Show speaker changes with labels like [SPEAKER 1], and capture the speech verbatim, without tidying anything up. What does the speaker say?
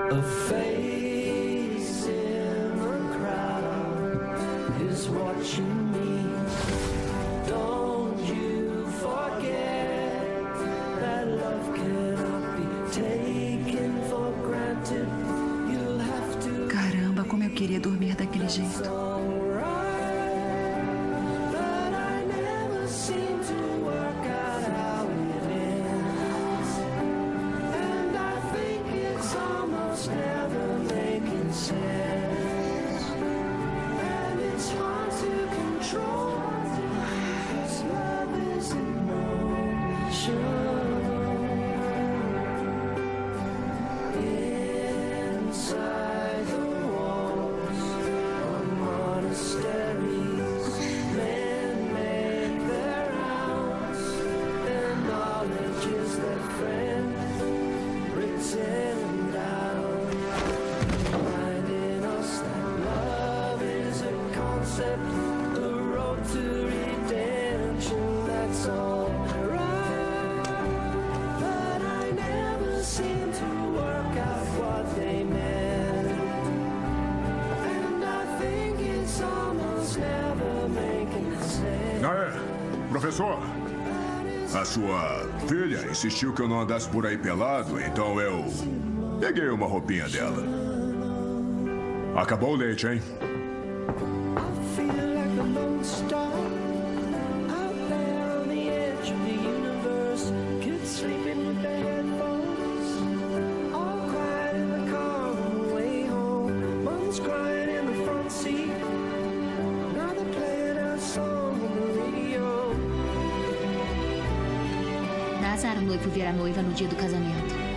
[SPEAKER 1] A face in the crowd is watching me. Don't you forget that love cannot be taken for granted. You'll have to.
[SPEAKER 2] Caramba, como eu queria dormir daquele jeito.
[SPEAKER 3] Professor, a sua filha insistiu que eu não andasse por aí pelado, então eu peguei uma roupinha dela. Acabou o leite, hein?
[SPEAKER 4] Azar o noivo ver a noiva no dia do casamento.